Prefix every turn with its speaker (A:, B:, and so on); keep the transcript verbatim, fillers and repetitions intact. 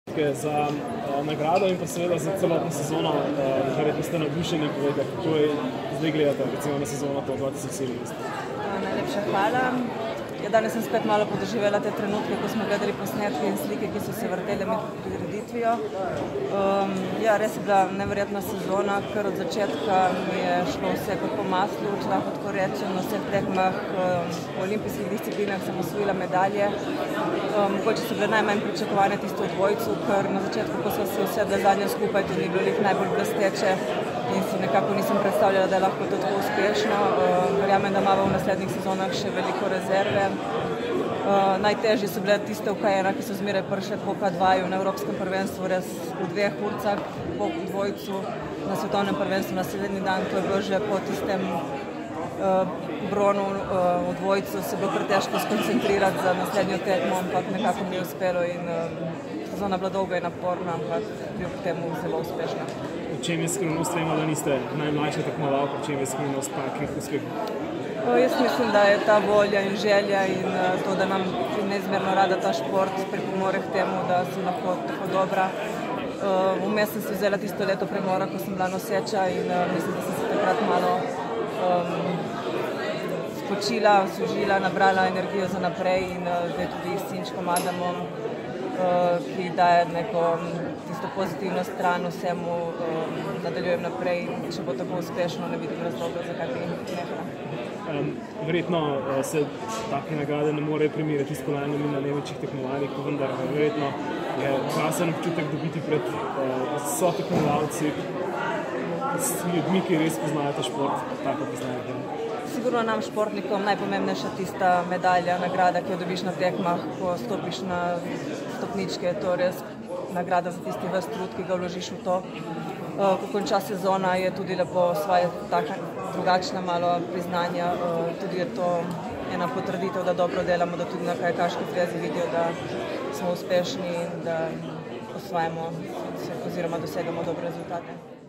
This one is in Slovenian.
A: Za uh, nagrado in pa seveda za celotno sezono, uh, verjetno ste navdušeni, povejte, kako je zdaj gledate, recimo na sezono to dva tisoč sedemnajst.
B: Najlepša hvala. Ja, danes sem spet malo podoživela te trenutke, ko smo gledali posnetke in slike, ki so se vrtele med prireditvijo. Um, ja, res je bila neverjetna sezona, ker od začetka mi je šlo vse kot po maslu, če lahko tako rečem, na vseh tekmah, um, v olimpijskih disciplinah sem osvojila medalje. Um, mogoče so bile najmanj pričakovane tisto v dvojcu, ker na začetku, ko smo se usedle zadnje skupaj, to ni bilo njih najbolj blesteče in si nekako nisem predstavljala, da je lahko to tako uspešno. Um, verjamem, da imamo v naslednjih sezonah še veliko rezerve. Uh, najtežji so bile tiste V K ena, ki so zmeraj prišle po K dva na Evropskem prvenstvu, res v dveh urcah po dvojcu, na svetovnem prvenstvu naslednji dan, to je bilo že po tistem uh, bronu uh, v dvojcu, se bilo pretežko skoncentrirati za naslednjo tekmo, ampak nekako mi je uspelo in uh, sezona bila dolga in naporna, ampak kljub temu zelo uspešna.
A: V čem je skrivnost, vemo, da niste najmlajša tekmovalka, v čem je skrivnost takih uspehov?
B: Jaz mislim, da je ta volja in želja in to, da nam neizmerno rada ta šport pripomore k temu, da sem lahko tako dobra. Vmes sem si vzela tisto leto premora, ko sem bila noseča in mislim, da sem se takrat malo um, spočila, osvežila, nabrala energijo za naprej in zdaj tudi s sinčkom Adamom, uh, ki daje neko tisto pozitivno stran vsemu, um, nadaljujem naprej in če bo tako uspešno, ne vidim razloga, zakaj bi nehala.
A: Um, verjetno uh, se take nagrade ne morejo primerjati s kolajnami na največjih tekmovanjih, pa vendar verjetno je krasen občutek dobiti pred uh, so tekmovalci, s ljudmi, ki res poznajo ta šport, tako poznajo.
B: Sigurno nam športnikom najpomembnejša tista medalja, nagrada, ki jo dobiš na tekmah, ko stopiš na stopničke, je to res nagrada za tisti ves trud, ki ga vložiš v to. Ko konča sezona, je tudi lepo svoje taka drugačna malo priznanja, tudi je to ena potrditev, da dobro delamo, da tudi na kajakaški zvezi vidijo, da smo uspešni in da osvajamo oziroma dosegamo dobre rezultate.